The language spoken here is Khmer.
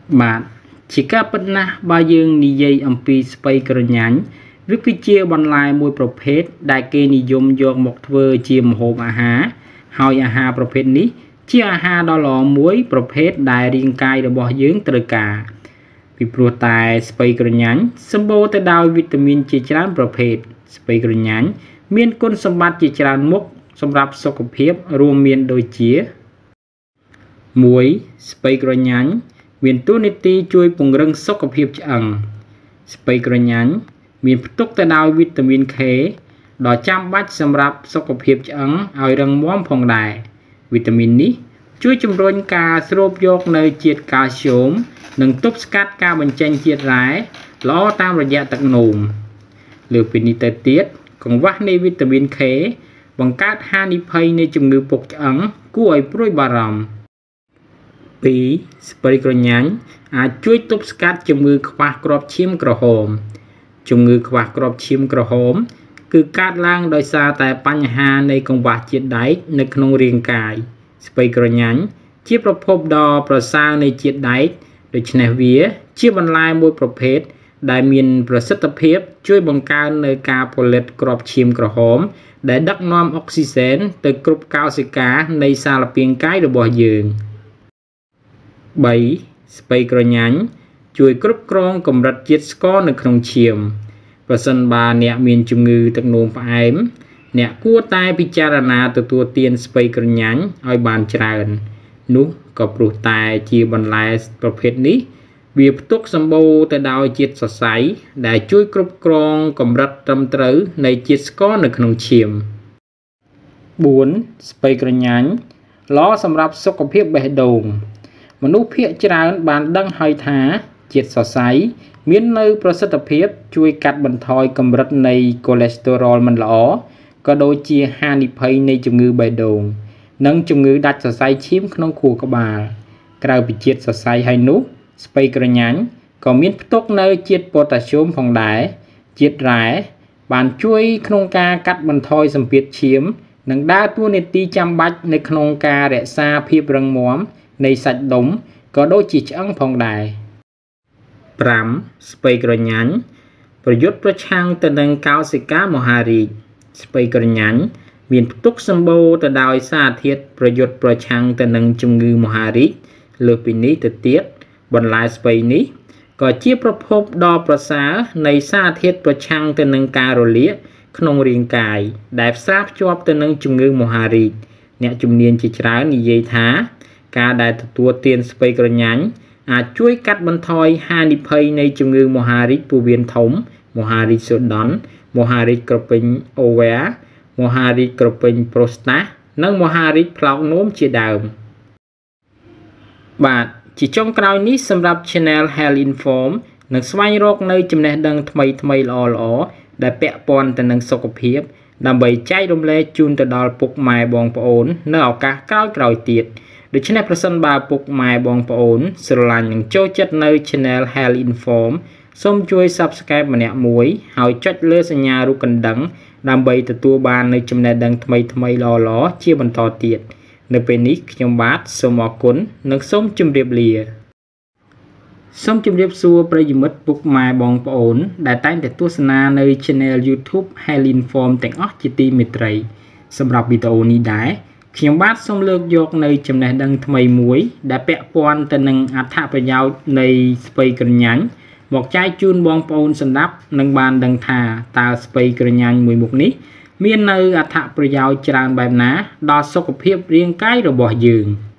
បាទជាការពិតណាស់បើយើងនិយាយអំពីស្ពៃក្រញាញ់វាគឺជាបន្លែមួយប្រភេទដែលគេនិយមយកមកធ្វើជាម្ហូបអាហារហើយអាហារប្រភេទនេះជាអាហារដ៏ល្អមួយប្រភេទដែលរាងកាយរបស់យើងត្រូវការពីព្រោះតែស្ពៃក្រញាញ់សម្បូរទៅដោយវីតាមីនជាច្រើនប្រភេទស្ពៃក្រញាញ់មានគុណសម្បត្តិជាច្រើនមុខសម្រាប់សុខភាពរួមមានដូចជា1ស្ពៃក្រញាញ់មានតួនាទីជួយពង្រឹងសុខភាពឆ្អឹងស្ពៃក្រញាញ់មានផ្ទុកទៅដោយវីតាមីន K ដ៏ចាំបាច់សម្រាប់សុខភាពឆ្អឹងឲ្យរឹងមាំផងដែរវីតាមីននេះជួយជំរុញការស្រូបយកនៅជាតិកាល់ស្យូមនិងទប់ស្កាត់ការបញ្ចេញជាតិរ៉ែល្អតាមរយៈទឹកនោមលើពីនេះទៅទៀតកង្វះនៃវីតាមីន K បង្កើតហានិភ័យនៃជំងឺពុកឆ្អឹងគួរឲ្យព្រួយបារម្ភ2ស្ពៃក្រញាញ់អាចជួយទប់ស្កាត់ជំងឺខ្វះគ្រាប់ឈាមក្រហមជំងឺខ្វះគ្រាប់ឈាមក្រហមគឺកើតឡើងដោយសារតែបញ្ហានៃកង្វះជាតិដែកនៅក្នុងរាងកាយស្ពៃក្រញាញ់ជាប្រភពដ៏ប្រសើរនៃជាតិដែកដូច្នេះវាជាបន្លែមួយប្រភេទដែលមានប្រសិទ្ធភាពជួយបង្កើននៅការផលិតគ្រាប់ឈាមក្រហមដែលដឹកនាំអុកស៊ីសែនទៅគ្រប់កោសិកានៃសារពាង្គកាយរបស់យើង3ស្ពៃក្រញាញ់ជួយគ្រប់គ្រងកម្រិតជាតិស្ករនៅក្នុងឈាមប្រសិនបើអ្នកមានជំងឺទឹកនោមផ្អែមអ្នកគួរតែពិចារណាទទួលទានស្ពៃក្រញាញ់ឲ្យបានច្រើននោះក៏ព្រោះតែជាបន្លែប្រភេទនេះវាផ្ទុកសម្បូរទៅដោយជាតិសរសៃដែលជួយគ្រប់គ្រងកម្រិតត្រឹមត្រូវនៃជាតិស្ករនៅក្នុងឈាម4ស្ពៃក្រញាញ់ល្អសម្រាប់សុខភាពបេះដូងមនុស្សភាគច្រើនបានដឹងហើយថាជាតិសរសៃមាននៅប្រសិទ្ធភាពជួយកាត់បន្ថយកម្រិតនៃកូលេស្តេរ៉ុលមិនល្អក៏ដូចជាហានិភ័យនៃជំងឺបេះដូងនិងជំងឺដាច់សរសៃឈាមក្នុងខួរក្បាលក្រៅពីជាតិសរសៃហើយនោះស្ពៃក្រញាញ់ក៏មានផ្ទុកនៅជាតិប៉ូតាស្យូមផងដែរជាតិរ៉ែបានជួយក្នុងការកាត់បន្ថយសម្ពាធឈាមនិងដើរតួនាទីចាំបាច់នៅក្នុងការរក្សាភាពរឹងមាំនៃសាច់ដុំក៏ដូចជាឆ្អឹងផងដែរ5ស្ពៃក្រញាញ់ប្រយុទ្ធប្រឆាំងទៅនឹងកោសិកាមហារីកស្ពៃក្រញាញ់មានផ្ទុកសម្បូរទៅដោយសារធាតុប្រយុទ្ធប្រឆាំងទៅនឹងជំងឺមហារីកលើពីនេះទៅទៀតបន្លែស្ពៃនេះក៏ជាប្រភពដ៏ប្រសើរនៃសារធាតុប្រឆាំងទៅនឹងការរលាកក្នុងរាងកាយដែលផ្សារភ្ជាប់ទៅនឹងជំងឺមហារីកអ្នកជំនាញជាច្រើននិយាយថាការដែលទទួលទានស្ពៃក្រញាញ់អាចជួយកាត់បន្ថយហានិភ័យនៃជំងឺមហារីកពោះវៀនធំមហារីកសូដន់មហារីកក្រពេញអូវែរមហារីកក្រពេញប្រូស្តាសនិងមហារីកផ្លោកនោមជាដើមបាទជាចុងក្រោយនេះសម្រាប់ Channel Health Inform នឹងស្វែងរកនៅចំណេះដឹងថ្មីៗល្អៗដែលពាក់ព័ន្ធទៅនឹងសុខភាពដើម្បីចែករំលែកជូនទៅដល់ពុកម៉ែបងប្អូននៅឱកាសក្រោយៗទៀតដូច្នេះប្រសិនបើពុកម៉ែបងប្អូនស្រឡាញ់និងចូលចិត្តនៅ Channel Health Inform សូមជួយ Subscribe ម្នាក់មួយហើយចុចលើសញ្ញារូបកណ្ដឹងដើម្បីទទួលបាននូវចំណេះដឹងថ្មីៗល្អៗជាបន្តទៀតនៅពេលនេះខ្ញុំបាទសូមអរគុណនិងសូមជម្រាបលាសូមជម្រាបសួរប្រិយមិត្តពុកម៉ែបងប្អូនដែលតែងតែទស្សនានៅ Channel YouTube Health Inform ទាំងអស់ជាទីមេត្រីសម្រាប់វីដេអូនេះដែរខ្ញុំបាទសូមលើកយកនៅចំណេះដឹងថ្មីមួយដែលពាក់ព័ន្ធទៅនឹងអត្ថប្រយោជន៍នៃស្ពៃក្រញាញ់មកចែកជូនបងប្អូនសម្រាប់នឹងបានដឹងថាតើស្ពៃក្រញាញ់មួយមុខនេះមាននៅអត្ថប្រយោជន៍ច្រើនបែបណាដល់សុខភាពរាងកាយរបស់យើង